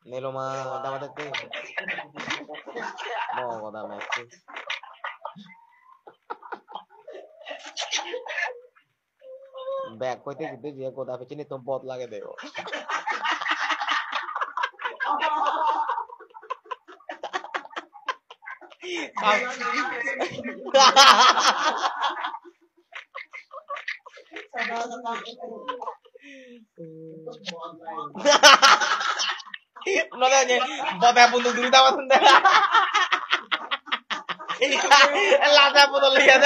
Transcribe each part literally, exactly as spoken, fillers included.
Nelo mah dapat itu. Mau kota Messi. Back ko itu gitu dia kota Messi ini tumpot lagi deh. Nolanya, botnya pun dulu tahu sendiri. Lada pun lihat.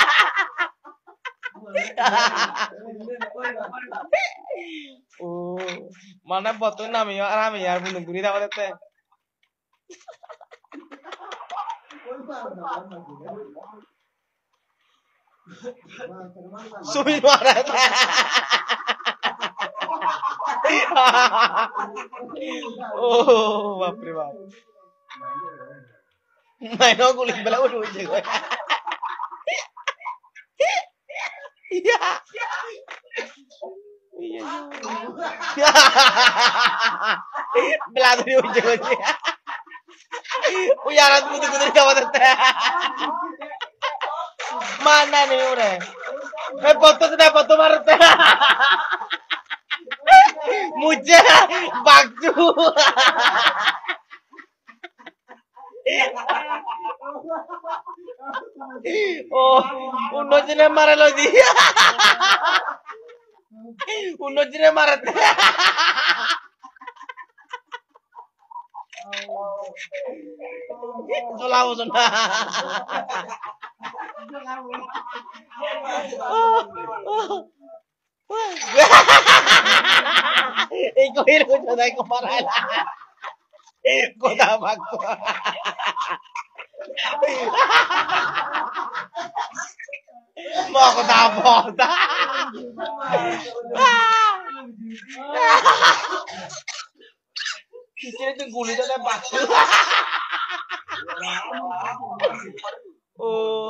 Oh, mana botnya namanya namanya pun dulu tahu deh. Suwi marah. Oh, bapre bap. Main aku kulit belah udah ujung. Iya. Iya. Belah tuh ujung ujung. Uyaran putih putih kawan tete. Mana nih udah? Eh foto sudah foto maret. Muja bakju. Oh, uno jine mare lo dia. Uno jine maret. Solawo sona. Ikaw hilo ko dahil ko marala. Ko dapat ko. Mo ako dapat. Kicil itu kulit ada batu. Oh.